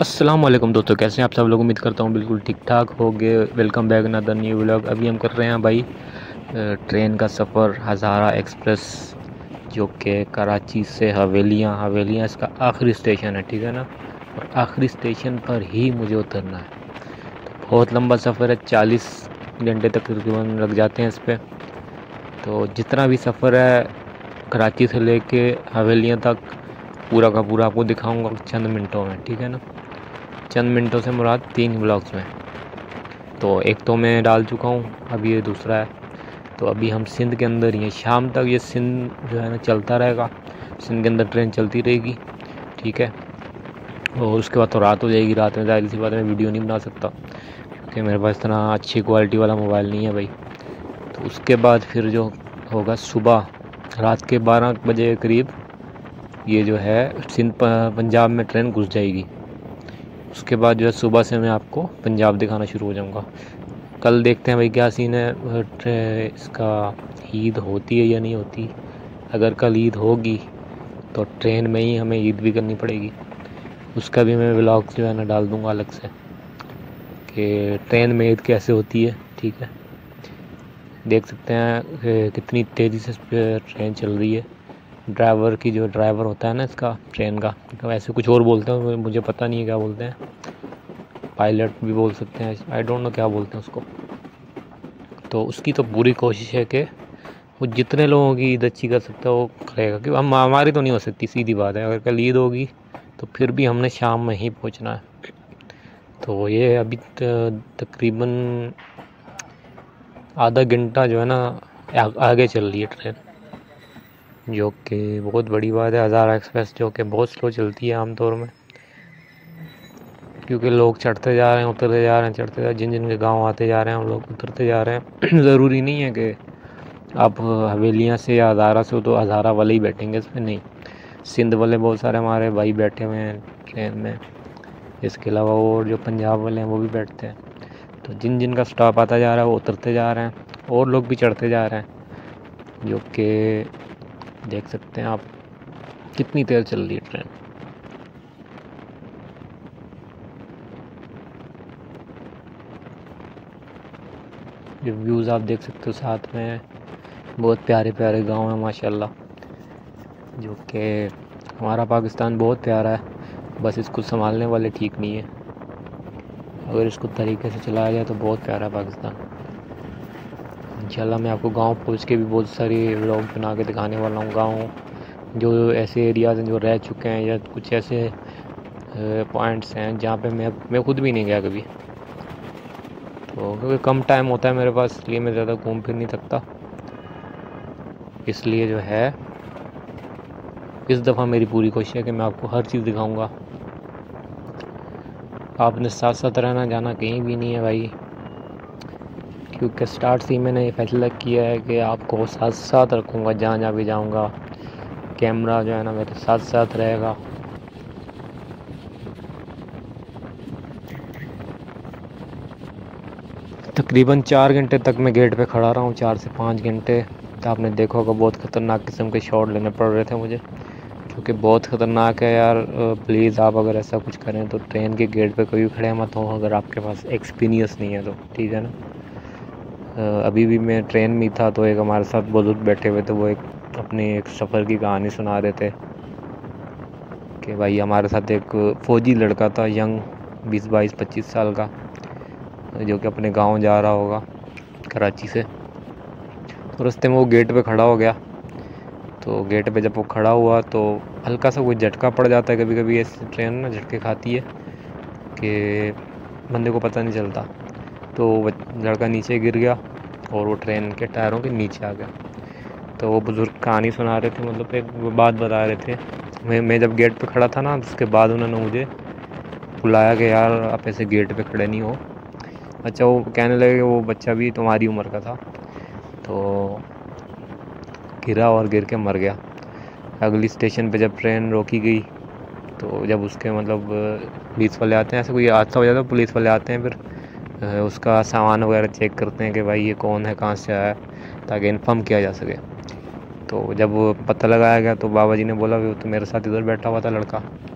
अस्सलाम वालेकुम दोस्तों, कैसे हैं आप सब लोग। उम्मीद करता हूँ बिल्कुल ठीक ठाक हो गए। Welcome back another new vlog. अभी हम कर रहे हैं भाई ट्रेन का सफ़र हज़ारा एक्सप्रेस, जो कि कराची से हवेलियाँ इसका आखिरी स्टेशन है, ठीक है ना। और आखिरी स्टेशन पर ही मुझे उतरना है। तो बहुत लंबा सफ़र है, 40 घंटे तकरीबन लग जाते हैं इस पर। तो जितना भी सफ़र है कराची से लेके हवेलियाँ तक, पूरा का पूरा आपको दिखाऊंगा चंद मिनटों में, ठीक है ना। चंद मिनटों से मुराद 3 ब्लॉग्स में। तो एक तो मैं डाल चुका हूँ, अभी ये दूसरा है। तो अभी हम सिंध के अंदर ही हैं। शाम तक ये सिंध जो है ना चलता रहेगा, सिंध के अंदर ट्रेन चलती रहेगी, ठीक है। और उसके बाद तो रात हो जाएगी। रात में ज़ाहिर सी बात है मैं वीडियो नहीं बना सकता, क्योंकि मेरे पास इतना अच्छी क्वालिटी वाला मोबाइल नहीं है भाई। तो उसके बाद फिर जो होगा सुबह रात के 12 बजे करीब, ये जो है सिंध पंजाब में ट्रेन घुस जाएगी। उसके बाद जो है सुबह से मैं आपको पंजाब दिखाना शुरू हो जाऊंगा। कल देखते हैं भाई क्या सीन है, इसका ईद होती है या नहीं होती। अगर कल ईद होगी तो ट्रेन में ही हमें ईद भी करनी पड़ेगी। उसका भी मैं व्लॉग जो है ना डाल दूंगा अलग से, कि ट्रेन में ईद कैसे होती है, ठीक है। देख सकते हैं कितनी तेज़ी से ट्रेन चल रही है। ड्राइवर की जो ड्राइवर होता है ना इसका ट्रेन का, वैसे कुछ और बोलते हैं, मुझे पता नहीं है क्या बोलते हैं। पायलट भी बोल सकते हैं, आई डोंट नो क्या बोलते हैं उसको। तो उसकी तो पूरी कोशिश है कि वो जितने लोगों की ईद अच्छी कर सकता है वो करेगा, क्योंकि हमारी तो नहीं हो सकती, सीधी बात है। अगर कल ईद होगी तो फिर भी हमने शाम में ही पहुंचना है। तो ये अभी तकरीबन आधा घंटा जो है ना आगे चल रही है ट्रेन, जो कि बहुत बड़ी बात है। हज़ारा एक्सप्रेस जो कि बहुत स्लो चलती है आमतौर में, क्योंकि लोग चढ़ते जा रहे हैं, उतरते जा रहे हैं, चढ़ते जा रहे हैं। जिन जिन के गाँव आते जा रहे हैं, हम लोग उतरते जा रहे हैं। ज़रूरी नहीं है कि आप हवेलियाँ से या हज़ारा से हो तो हज़ारा वाले ही बैठेंगे इस पर, नहीं। सिंध वाले बहुत सारे हमारे भाई बैठे हुए हैं ट्रेन में। इसके अलावा और जो पंजाब वाले हैं वो भी बैठते हैं। तो जिन जिन का स्टॉप आता जा रहा है वो उतरते जा रहे हैं, और लोग भी चढ़ते जा रहे हैं, जो कि देख सकते हैं आप कितनी तेज़ चल रही है ट्रेन। जो व्यूज़ आप देख सकते हो साथ में, बहुत प्यारे प्यारे गांव हैं माशाल्लाह। जो कि हमारा पाकिस्तान बहुत प्यारा है, बस इसको संभालने वाले ठीक नहीं है। अगर इसको तरीके से चलाया जाए तो बहुत प्यारा है पाकिस्तान। इंशाल्लाह मैं आपको गांव पहुंच के भी बहुत सारी व्लॉग बना के दिखाने वाला हूँ। गांव जो ऐसे एरियाज़ हैं जो रह चुके हैं, या कुछ ऐसे पॉइंट्स हैं जहाँ पे मैं खुद भी नहीं गया कभी। तो क्योंकि कम टाइम होता है मेरे पास, इसलिए मैं ज़्यादा घूम फिर नहीं सकता। इसलिए जो है इस दफ़ा मेरी पूरी कोशिश है कि मैं आपको हर चीज़ दिखाऊंगा। आपने साथ साथ रहना, जाना कहीं भी नहीं है भाई, क्योंकि स्टार्ट से ही मैंने ये फैसला किया है कि आपको साथ साथ रखूँगा। जहाँ जहाँ भी जाऊँगा कैमरा जो है ना मेरे साथ साथ रहेगा। तकरीबन 4 घंटे तक मैं गेट पे खड़ा रहा हूँ, 4 से 5 घंटे। तो आपने देखा होगा बहुत ख़तरनाक किस्म के शॉट लेने पड़ रहे थे मुझे, क्योंकि बहुत ख़तरनाक है यार। प्लीज़ आप अगर ऐसा कुछ करें तो ट्रेन के गेट पे कभी खड़े मत हो, अगर आपके पास एक्सपीरियंस नहीं है तो, ठीक है ना। अभी भी मैं ट्रेन में था तो एक हमारे साथ बुजुर्ग बैठे हुए थे, वो अपनी एक सफ़र की कहानी सुना रहे थे कि भाई हमारे साथ एक फ़ौजी लड़का था, यंग 20-22-25 साल का, जो कि अपने गांव जा रहा होगा कराची से। तो रास्ते में वो गेट पे खड़ा हो गया। तो गेट पे जब वो खड़ा हुआ तो हल्का सा कोई झटका पड़ जाता है, कभी कभी ऐसी ट्रेन ना झटके खाती है कि बंदे को पता नहीं चलता। तो लड़का नीचे गिर गया और वो ट्रेन के टायरों के नीचे आ गया। तो वो बुज़ुर्ग कहानी सुना रहे थे, मतलब एक बात बता रहे थे। मैं जब गेट पे खड़ा था ना, उसके बाद उन्होंने मुझे बुलाया कि यार आप ऐसे गेट पे खड़े नहीं हो। अच्छा, वो कहने लगे वो बच्चा भी तुम्हारी उम्र का था, तो गिरा और गिर के मर गया। अगली स्टेशन पे जब ट्रेन रोकी गई तो जब उसके मतलब पुलिस वाले आते हैं, ऐसे कोई हादसा हो जाता है पुलिस वाले आते हैं, फिर उसका सामान वगैरह चेक करते हैं कि भाई ये कौन है, कहाँ से आया है, ताकि इन्फॉर्म किया जा सके। तो जब पता लगाया गया तो बाबा जी ने बोला वो तो मेरे साथ इधर बैठा हुआ था लड़का।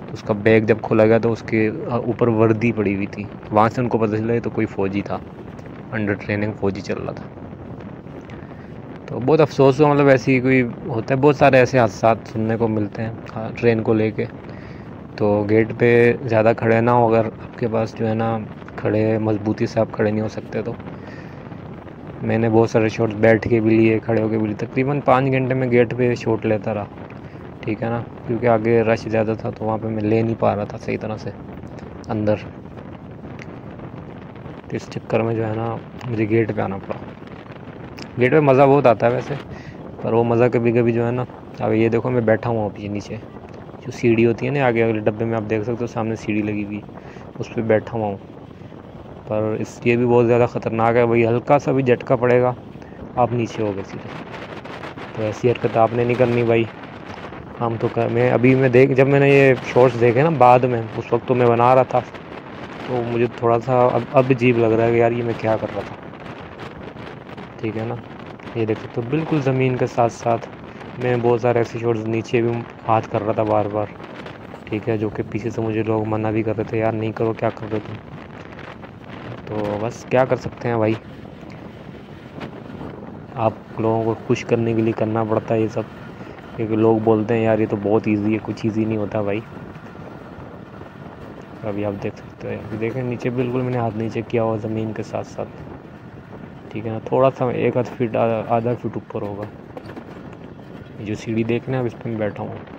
तो उसका बैग जब खोला गया तो उसके ऊपर वर्दी पड़ी हुई थी। वहाँ से उनको पता चला ये तो कोई फ़ौजी था, अंडर ट्रेनिंग फ़ौजी चल रहा था। तो बहुत अफसोस हुआ, मतलब ऐसी कोई होता है, बहुत सारे ऐसे हादसा सुनने को मिलते हैं ट्रेन को लेके। तो गेट पे ज़्यादा खड़े ना हो, अगर आपके पास जो है ना खड़े मजबूती से आप खड़े नहीं हो सकते तो। मैंने बहुत सारे शॉट्स बैठ के भी लिए, खड़े होके भी लिए, तकरीबन 5 घंटे में गेट पे शॉट लेता रहा, ठीक है ना, क्योंकि आगे रश ज़्यादा था तो वहाँ पे मैं ले नहीं पा रहा था सही तरह से अंदर। तो इस चक्कर में जो है ना मुझे गेट पे आना पड़ा। गेट पे मज़ा बहुत आता है वैसे, पर वो मज़ा कभी कभी जो है ना, अब ये देखो मैं बैठा हुआ पीछे नीचे, जो सीढ़ी होती है ना आगे अगले डब्बे में, आप देख सकते हो सामने सीढ़ी लगी हुई, उस पर बैठा हुआ हूँ। पर ये भी बहुत ज़्यादा ख़तरनाक है भाई, हल्का सा भी झटका पड़ेगा आप नीचे हो गए सीधे। तो ऐसी हरकत आपने नहीं करनी भाई। हम तो मैं जब मैंने ये शॉर्ट्स देखे ना बाद में, उस वक्त तो मैं बना रहा था, तो मुझे थोड़ा सा अब अजीब लग रहा है कि यार ये मैं क्या कर रहा था, ठीक है ना। ये देख सकते हो बिल्कुल ज़मीन के साथ साथ मैं बहुत सारे ऐसे शॉट्स नीचे भी हाथ कर रहा था बार बार, ठीक है, जो कि पीछे से मुझे लोग मना भी कर रहे थे, यार नहीं करो, क्या कर रहे तुम। तो बस क्या कर सकते हैं भाई, आप लोगों को खुश करने के लिए करना पड़ता है ये सब, क्योंकि लोग बोलते हैं यार ये तो बहुत ईजी है, कुछ ईजी नहीं होता भाई। अभी आप देख सकते हो, अभी देखें नीचे बिल्कुल मैंने हाथ नीचे किया हुआ ज़मीन के साथ साथ, ठीक है ना, थोड़ा सा 1 आधा फीट ऊपर होगा। जो सीढ़ी देखना है अब इस पर मैं बैठा हूँ।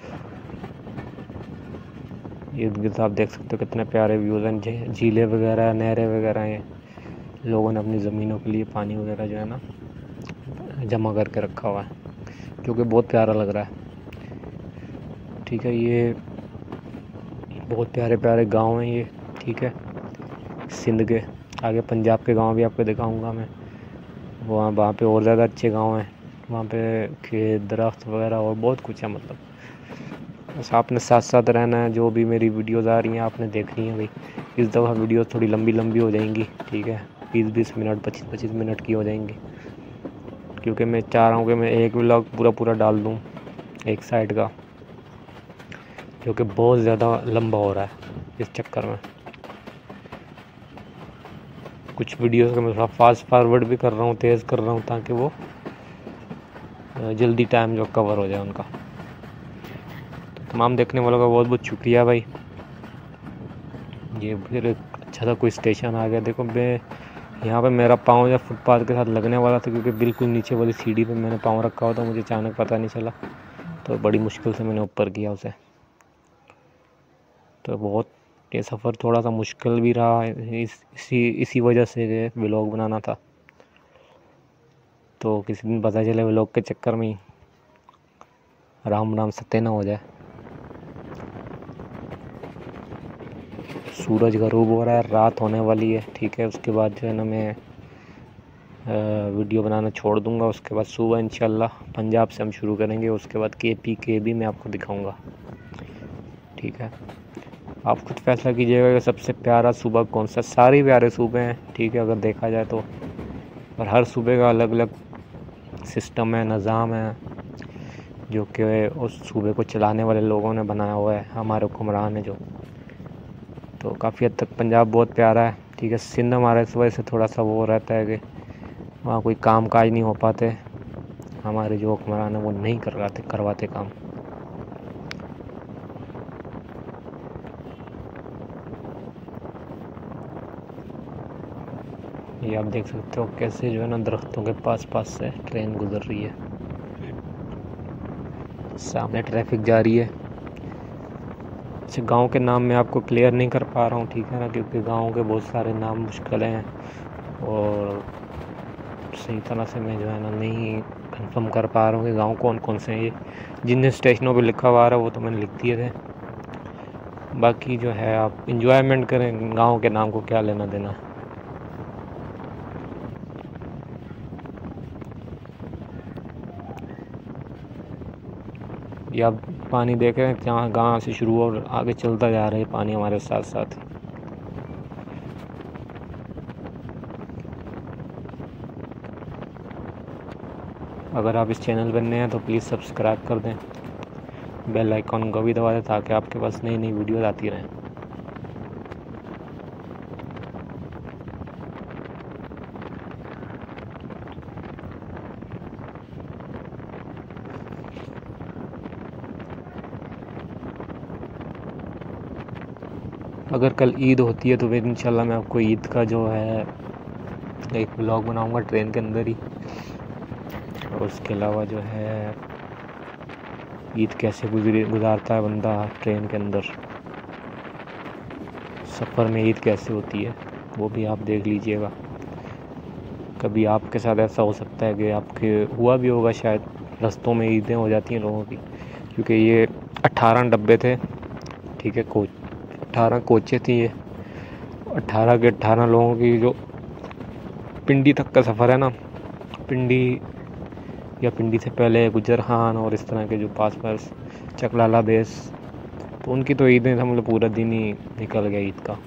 ये आप देख सकते हो कितने प्यारे व्यूज़ हैं, झीलें वगैरह, नहरें वगैरह हैं। लोगों ने अपनी ज़मीनों के लिए पानी वगैरह जो है ना जमा करके रखा हुआ है, जो कि बहुत प्यारा लग रहा है, ठीक है। ये बहुत प्यारे प्यारे गांव हैं ये, ठीक है, सिंध के। आगे पंजाब के गांव भी आपको दिखाऊंगा मैं, वहाँ पे और ज़्यादा अच्छे गांव हैं, वहाँ पे खेत, दरख्त वगैरह और बहुत कुछ है। मतलब बस आपने साथ साथ रहना है, जो भी मेरी वीडियोज़ आ रही हैं आपने देखनी है भाई। इस दफ़ा वीडियो थोड़ी लंबी लंबी हो जाएंगी, ठीक है, 20-20 मिनट 25-25 मिनट की हो जाएंगी, क्योंकि मैं चाह रहा हूँ कि मैं एक व्लॉग पूरा डाल दूँ एक साइड का, जो कि बहुत ज़्यादा लंबा हो रहा है। इस चक्कर में कुछ वीडियोस को मैं थोड़ा फास्ट फॉरवर्ड भी कर रहा हूँ, तेज़ कर रहा हूँ, ताकि वो जल्दी टाइम जो कवर हो जाए उनका। तो तमाम देखने वालों का बहुत बहुत शुक्रिया भाई। ये फिर एक अच्छा सा कोई स्टेशन आ गया, देखो मैं यहाँ पे मेरा पाँव या फुटपाथ के साथ लगने वाला था, क्योंकि बिल्कुल नीचे वाली सीढ़ी पे मैंने पाँव रखा हुआ था, मुझे अचानक पता नहीं चला, तो बड़ी मुश्किल से मैंने ऊपर किया उसे। तो बहुत ये सफ़र थोड़ा सा मुश्किल भी रहा, इसी वजह से व्लॉग बनाना था। तो किसी दिन पता चले व्लॉग के चक्कर में ही राम राम सत्य ना हो जाए। सूरज गरूब हो रहा है, रात होने वाली है, ठीक है। उसके बाद जो है ना मैं वीडियो बनाना छोड़ दूंगा। उसके बाद सुबह इंशाल्लाह पंजाब से हम शुरू करेंगे, उसके बाद के भी मैं आपको दिखाऊंगा, ठीक है। आप खुद फैसला कीजिएगा कि सबसे प्यारा सूबा कौन सा। सारे प्यारे सूबे हैं, ठीक है, अगर देखा जाए तो, और हर सूबे का अलग अलग सिस्टम है, निज़ाम है, जो कि उस सूबे को चलाने वाले लोगों ने बनाया हुआ है, हमारे हुक्मरान है जो। तो काफ़ी हद तक पंजाब बहुत प्यारा है, ठीक है। सिंध हमारे इस वजह से थोड़ा सा वो रहता है कि वहाँ कोई काम काज नहीं हो पाते, हमारे जो हुक्मरान है वो नहीं करवाते काम। ये आप देख सकते हो कैसे जो है ना दरख्तों के पास से ट्रेन गुजर रही है, सामने ट्रैफिक जा रही है। अच्छा, गांव के नाम मैं आपको क्लियर नहीं कर पा रहा हूँ, ठीक है ना, क्योंकि गांव के बहुत सारे नाम मुश्किल हैं और सही तरह से मैं जो है ना नहीं कंफर्म कर पा रहा हूँ कि गांव कौन कौन से हैं। ये जिन स्टेशनों पे लिखा हुआ है वो तो मैंने लिख दिए थे, बाकी जो है आप इंजॉयमेंट करें, गांव के नाम को क्या लेना देना। ये आप पानी देख रहे हैं, जहाँ गाँव से शुरू और आगे चलता जा रहा है पानी हमारे साथ साथ। अगर आप इस चैनल पर नए हैं तो प्लीज़ सब्सक्राइब कर दें, बेल आइकॉन को भी दबा दें ताकि आपके पास नई नई वीडियोज़ आती रहें। अगर कल ईद होती है तो फिर इंशाल्लाह मैं आपको ईद का जो है एक व्लॉग बनाऊंगा ट्रेन के अंदर ही। और उसके अलावा जो है ईद कैसे गुजारता है बंदा ट्रेन के अंदर, सफ़र में ईद कैसे होती है वो भी आप देख लीजिएगा। कभी आपके साथ ऐसा हो सकता है कि आपके हुआ भी होगा शायद, रास्तों में ईदें हो जाती हैं लोगों की। क्योंकि ये 18 डब्बे थे, ठीक है, 18 कोचें थी ये। 18 के 18 लोगों की जो पिंडी तक का सफ़र है ना, पिंडी या पिंडी से पहले गुजरहान और इस तरह के जो पास चकलाला बेस, तो उनकी तो ईदें मतलब पूरा दिन ही निकल गया ईद का।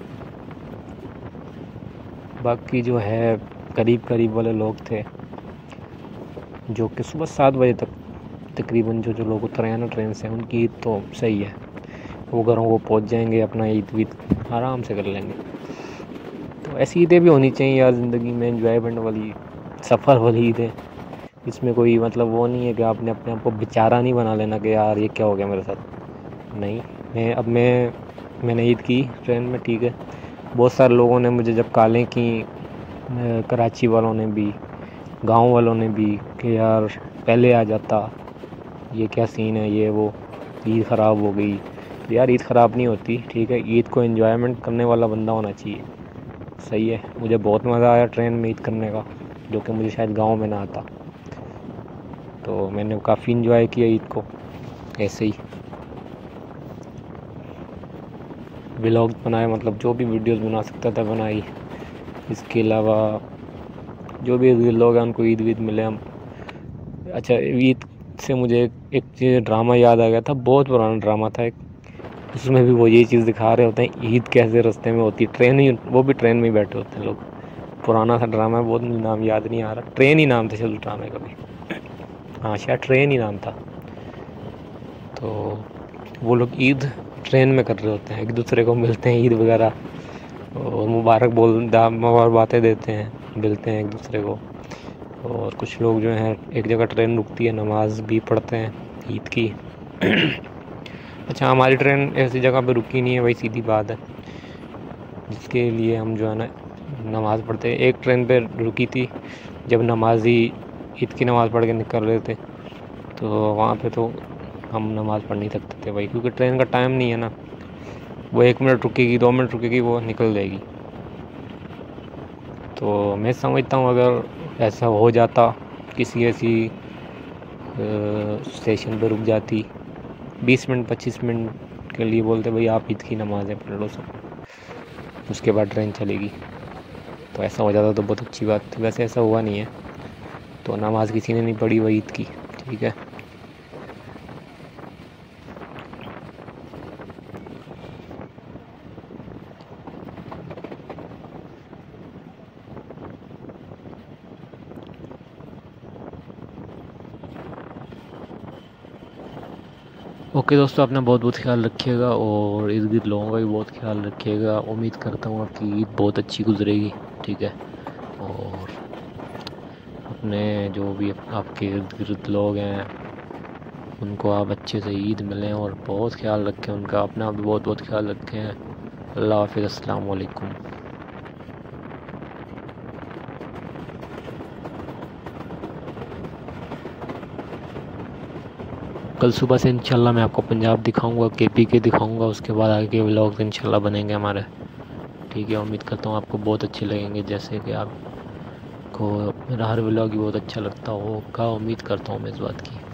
बाकी जो है करीब वाले लोग थे जो कि सुबह 7 बजे तक तकरीबन जो लोग उतरे हैं ना ट्रेन से, उनकी ईद तो सही है, वो घरों को पहुंच जाएंगे, अपना ईद वीद आराम से कर लेंगे। तो ऐसी ईदें भी होनी चाहिए यार ज़िंदगी में, एंजॉयमेंट वाली, सफ़र वाली ईदें। इसमें कोई मतलब वो नहीं है कि आपने अपने आप को बेचारा नहीं बना लेना कि यार ये क्या हो गया मेरे साथ। नहीं, मैंने ईद की ट्रेन में, ठीक है। बहुत सारे लोगों ने मुझे जब कॉलें की, कराची वालों ने भी, गांव वालों ने भी, कि यार पहले आ जाता, ये क्या सीन है, ये वो, ईद ख़राब हो गई। तो यार ईद ख़राब नहीं होती, ठीक है। ईद को एंजॉयमेंट करने वाला बंदा होना चाहिए, सही है। मुझे बहुत मज़ा आया ट्रेन में ईद करने का, जो कि मुझे शायद गांव में ना आता। तो मैंने काफ़ी इन्जॉय किया ईद को। ऐसे ही व्लॉग बनाए, मतलब जो भी वीडियोस बना सकता था बनाई। इसके अलावा जो भी लोग हैं उनको ईद वीद मिले हम। अच्छा, ईद से मुझे एक चीज़ ड्रामा याद आ गया था, बहुत पुराना ड्रामा था एक, उसमें भी वो यही चीज़ दिखा रहे होते हैं ईद कैसे रास्ते में होती है, ट्रेन ही, वो भी ट्रेन में ही बैठे होते हैं लोग। पुराना सा ड्रामा है, बहुत मुझे नाम याद नहीं आ रहा, ट्रेन ही नाम था शायद ड्रामे का भी, हाँ शायद ट्रेन ही नाम था। तो वो लोग ईद ट्रेन में कर रहे होते हैं, एक दूसरे को मिलते हैं ईद वगैरह, और मुबारक बातें देते हैं, मिलते हैं एक दूसरे को। और कुछ लोग जो हैं, एक जगह ट्रेन रुकती है, नमाज भी पढ़ते हैं ईद की। अच्छा, हमारी ट्रेन ऐसी जगह पे रुकी नहीं है, वही सीधी बात है, जिसके लिए हम जो है ना नमाज़ पढ़ते हैं। एक ट्रेन पे रुकी थी जब नमाजी ईद की नमाज़ पढ़ के निकल रहे थे, तो वहाँ पे तो हम नमाज़ पढ़ नहीं सकते थे भाई, क्योंकि ट्रेन का टाइम नहीं है ना, वो 1 मिनट रुकेगी, 2 मिनट रुकेगी, वो निकल जाएगी। तो मैं समझता हूँ अगर ऐसा हो जाता, किसी ऐसी स्टेशन पर रुक जाती, 20 मिनट 25 मिनट के लिए बोलते भाई आप ईद की नमाज़ें पढ़ लो सब, उसके बाद ट्रेन चलेगी, तो ऐसा हो जाता तो बहुत अच्छी बात थी। वैसे ऐसा हुआ नहीं है, तो नमाज़ किसी ने नहीं पढ़ी वही ईद की, ठीक है। ओके दोस्तों, अपना बहुत बहुत ख्याल रखिएगा और इर्द गिर्द लोगों का भी बहुत ख्याल रखिएगा। उम्मीद करता हूँ आपकी ईद बहुत अच्छी गुजरेगी, ठीक है। और अपने जो भी आपके इर्द गिर्द लोग हैं उनको आप अच्छे से ईद मिलें और बहुत ख्याल रखें उनका, अपना भी बहुत बहुत ख्याल रखें। अल्लाह हाफ़िज़, अस्सलाम वालेकुम। कल सुबह से इंशाल्लाह मैं आपको पंजाब दिखाऊंगा, केपी के दिखाऊंगा, उसके बाद आगे के व्लॉग्स इंशाल्लाह बनेंगे हमारे, ठीक है। उम्मीद करता हूँ आपको बहुत अच्छे लगेंगे, जैसे कि आपको मेरा हर व्लॉग ही बहुत अच्छा लगता होगा, उम्मीद करता हूँ मैं इस बात की।